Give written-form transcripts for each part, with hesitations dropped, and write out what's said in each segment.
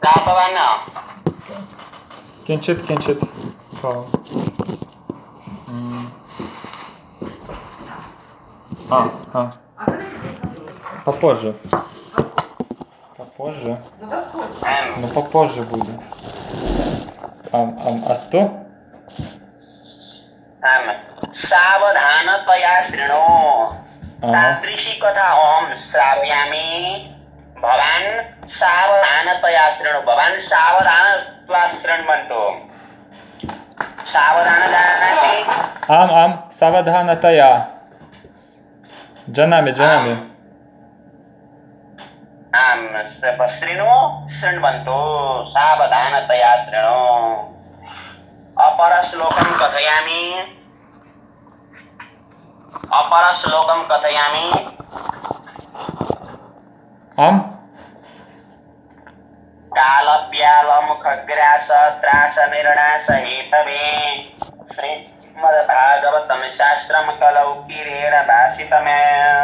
भवान् किंचित किंचित हाँ попозже ну попозже будет अस्तु सावधानतया शृणु तादृशी कथा अहं श्रावयामि भवान् सावधानतया शृणु भवान् सावधानतया शृण्वन्तु सावधान जानासि आम् सावधानतया जानामि शृण्वन्तु सावधानतया शृणु अपरश्लोकं कथयामि आम् कालव्यालमुखग्रास त्रास निर्णास हेतवे श्रीमद्भागवतं शास्त्रं कलौ कीरेण भाषितम्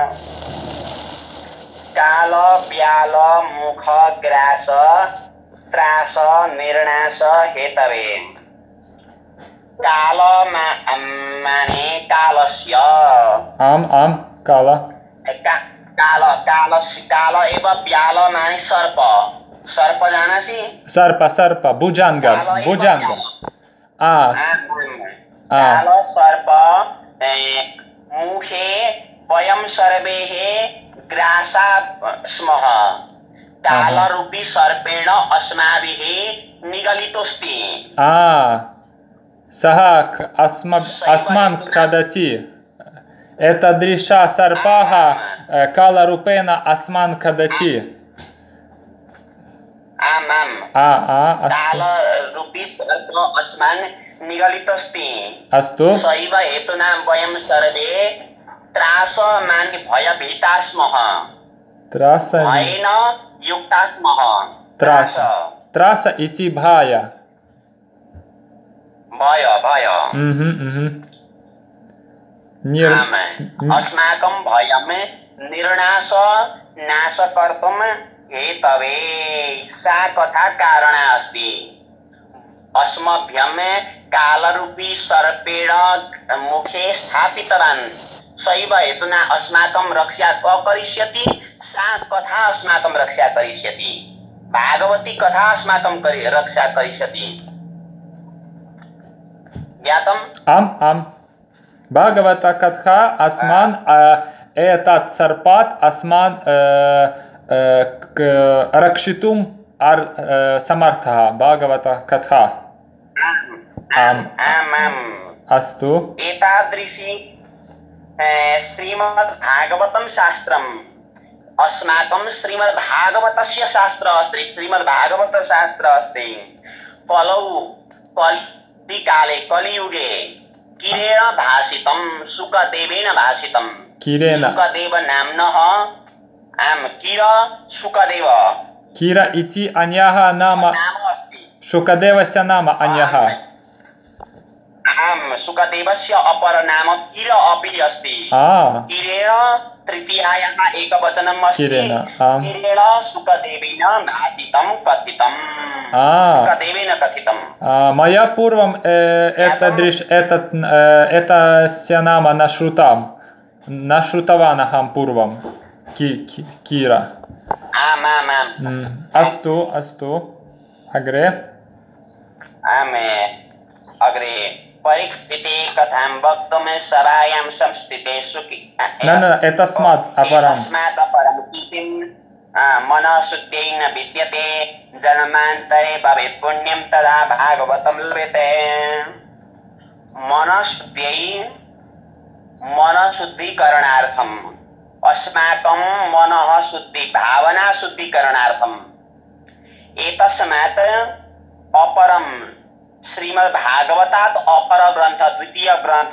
कालव्यालमुखग्रास त्रास निर्णास हेतवे काल माने कालस्य आम् काल काल एवं व्याल माने सर्प सर्प जानासि सर्प भुजंग काल सर्प मुखे वयं सर्वे ग्रासा स्मः काल रूपी सर्पेण अस्माभिः निगलितोऽस्ति सः अस्मान् खादति एतादृशः सर्पः कालरूपेण अस्मान् खादति कालरूपी सर्प अस्मान् निगलितोऽस्ति अस्तु सैव हेतुना वयं सर्वे त्रास माने भयभीता स्मः भयेन युक्ता स्मः त्रास इति भय अस्माकं भयं नाश कर्तुं हेतवे सा कथा कारणा अस्ति अस्मभ्यं कालरूपी सर्पेण मुखे स्थापितवान् सैव हेतुना अस्माकं रक्षा करिष्यति सा कथा अस्माकं रक्षा करिष्यति भागवती कथा अस्माकं रक्षा करिष्यति ज्ञातम् आम् भागवता कथा अस्मान् एतत् सर्पात् अस्मान् रक्षितुं समर्थः भागवता कथा आम् अस्तु एतादृशी श्रीमद्भागवतं शास्त्रम् अस्माकं श्रीमद्भागवतस्य शास्त्र अस्ति श्रीमद्भागवतशास्त्र अस्ति कलिकाले कलियुगे कीरेण भाषितं शुकदेवेन भाषितं शुकदेव नाम्नः शुकदेव कीर इति अन्यः नाम अस्ति शुकदेवस्य नाम अन्यः शुकदेवस्य अपर नाम कीर अपि अस्ति कीरेण तृतीयायाः एकवचनम् अस्ति कीरेण शुकदेवेन भाषितं कथितम् शुकदेवेन कथितम् मया पूर्वम् एतस्य नाम न श्रुतवान् अहं पूर्वं कीर अस्तु अग्रे परिस्थिते कथां वक्तुं सभायां संस्थितेषु एतस्मात् अपरं किञ्चिन् मनःशुद्ध्यै न विद्यते जन्मान्तरे भवेत् पुण्यं तदा भागवतं लभ्यते मनःशुद्धीकरणार्थम् अस्माकं मनः शुद्धि भावना शुद्धीकरणार्थम् एतस्मात् अपरं श्रीमद्भागवतात् अपर ग्रंथ द्वितीय ग्रंथ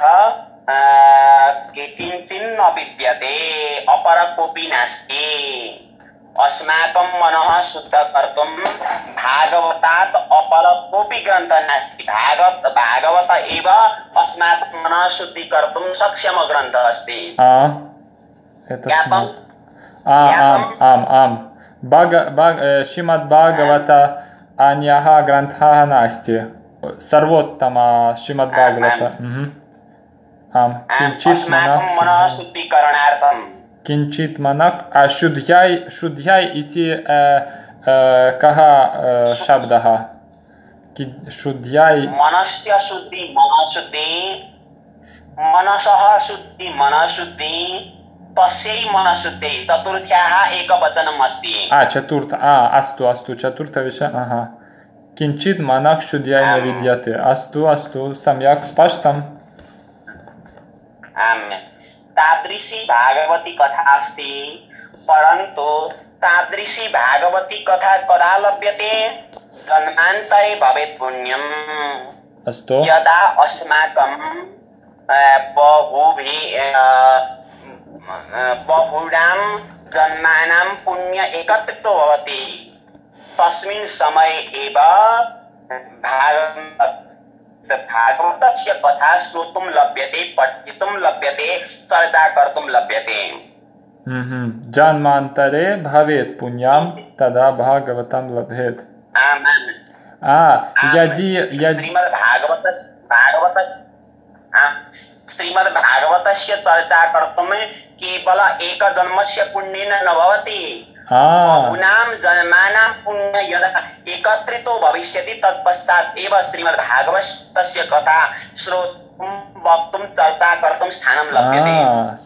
किंचिन्न विद्यते अपर कोऽपि नास्ति अस्माकं मनः शुद्ध कर्तुं भागवतात् अपर कोऽपि ग्रंथ नास्ति भागवत एव अस्माकं मनः शुद्धि कर्तुं सक्षम ग्रंथ अस्ति आम् श्रीमद्भागवत अन्यः ग्रन्थः नास्ति सर्वोत्तम श्रीमद्भागवत आम् किञ्चित् मनः शुद्धीकरणार्थं किञ्चित् मनः शुद्ध्यै इति कः शब्दः शुद्ध्यै मनस्य शुद्धि मनःशुद्धि मनसः शुद्धि मनःशुद्धि तस्यै मनःशुद्धि चतुर्थ्याः एकवचनम् अस्ति चतुर्थ अस्तु अस्तु चतुर्थविषयः किञ्चित् मनः शुद्ध्यै न विद्यते अस्तु अस्तु सम्यक् स्पष्टम् तादृशी भागवती कथा अस्ति परन्तु तादृशी भागवती कथा कदा लभ्यते जन्मान्तरे भवेत् पुण्यम् अस्तु यदा अस्माकं बहुनां जन्मानां पुण्य एकत्रितो भवति तस्मिन् समये एव भागवतस्य कथा श्रोतुं लभ्यते पठितुं लभ्यते चर्चा कर्तुं लभ्यते जन्मान्तरे भवेत् पुण्यं तदा भागवतं लभेत् यदि श्रीमद्भागवतस्य चर्चा कर्तुं केवल एकजन्मस्य पुण्येन न भवति बहुनां जन्मानां पुण्य यदा एकत्रितो भविष्यति तत्पश्चात् एव श्रीमद्भागवतस्य कथा श्रोतुं वक्तुं चर्चा कर्तुं स्थानं लभ्यते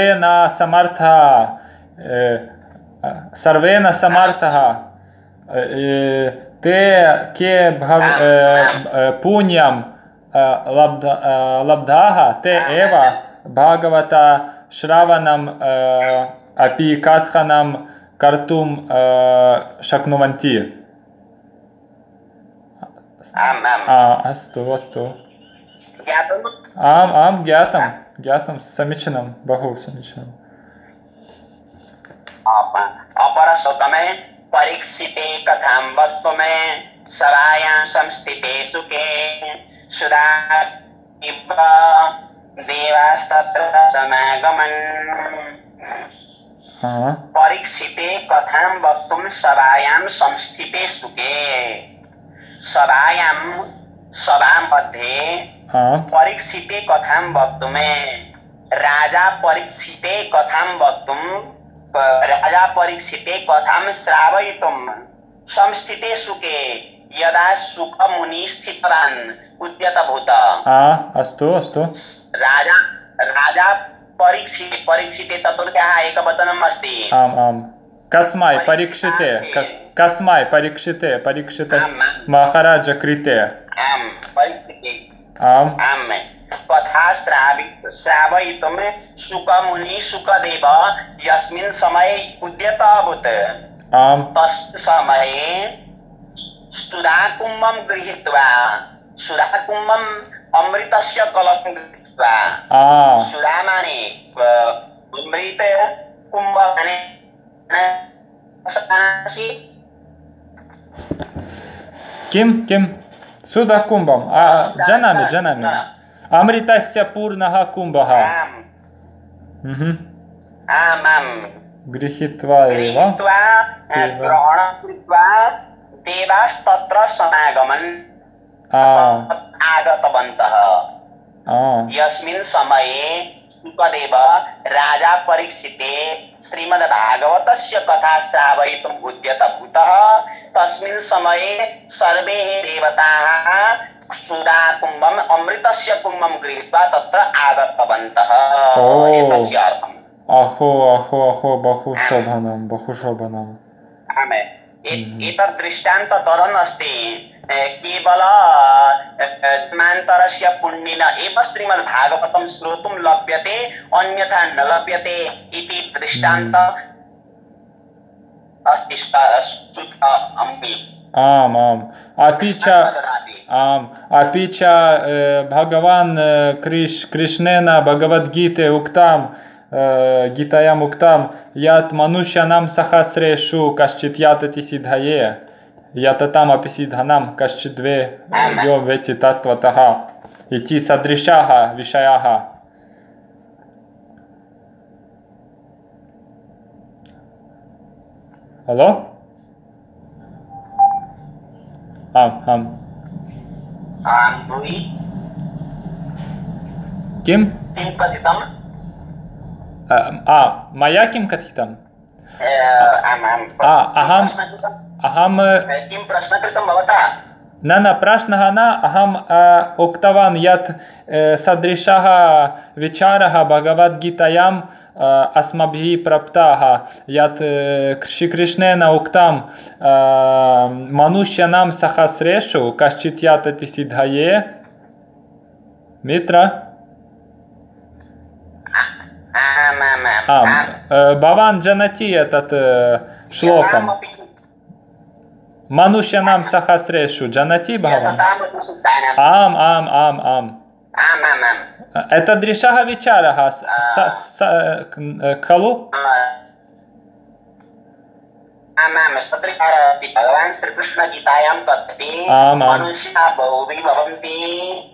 सर्वेण समर्थः ते के पुण्यं लब्धाः ते एव भागवत श्रवणम् अपि कथनं कर्तुं शक्नुवन्ति अस्तु अस्तु आम् ज्ञातं समीचीनं बहु समीचीनम् अपरश्लोकमे परीक्षिते कथां वक्तुमे सभायां संस्थिते सुखे सुधा इव देवास्तत्र समागमन् परीक्षिते कथां वक्तुं सभायां संस्थिते सुखे सभा मध्ये परीक्षिते कथां वक्तुमे राजा परीक्षिते कथां श्रावयितुं संस्थिते सुखे यदा सुखमुनि स्थितवान् उद्यतभूत अस्तु अस्तु राजा परीक्षिते चतुर्थ्याः एकवचनम् अस्ति आम् कस्मै परीक्षिते महाराज कृते कथा श्रावयितुं सुखमुनि सुखदेव यस्मिन् समये उद्यतभूत तस्मिन् समये सुधाकुम्भं गृहीत्वा सुधाकुम्भम् अमृतस्य कलशं गृहीत्वा सुधा माने अमृत कुम्भ माने किं सुधाकुम्भं जानामि अमृतस्य पूर्णः कुम्भः गृहीत्वा एव ग्रहणं कृत्वा देवास्तत्र समागमन् आगतवन्तः यस्मिन् समये सुखदेव राजा परीक्षिते श्रीमद्भागवतस्य कथा श्रावयितुम् उद्यतभूतः तस्मिन् समये सर्वे देवताः सुधाकुम्भम् अमृतस्य कुम्भं गृहीत्वा तत्र आगतवन्तः एतस्य अर्थम् अहो बहु शोभनम् एतत् दृष्टान्त तदन् अस्ति केवल जन्मान्तरस्य पुण्येन एव श्रीमद्भागवतं श्रोतुं लभ्यते अन्यथा न लभ्यते इति दृष्टान्त अस्ति आम् अपि च भगवान् कृष्णेन भगवद्गीते उक्तं गीतायाम् उक्तं यत् मनुष्याणां सहस्रेषु कश्चित् यातति सिद्धये यततामपि सिद्धानां कश्चित् द्वे यो वेत्ति तत्त्वतः इति सदृशाः विषयाः आम् द्वि किं किं कथितम् मया किं कथितम् अहम् अहं किं प्रश्नं कृतं भवता न प्रश्नः न अहम् उक्तवान् यत् सदृशः विचारः भगवद्गीतायाम् अस्माभिः प्राप्ताः यत् श्रीकृष्णेन उक्तं मनुष्याणां सहस्रेषु कश्चित् याति सिद्धये मित्र भवान् जानाति एतत् श्लोकम् मनुष्याणां सहस्रेषु जानाति भवान् आम् एतादृशः विचारः खलु भगवान् श्रीकृष्णगीतायां कथति मनुष्याः बहुभिः भवन्ति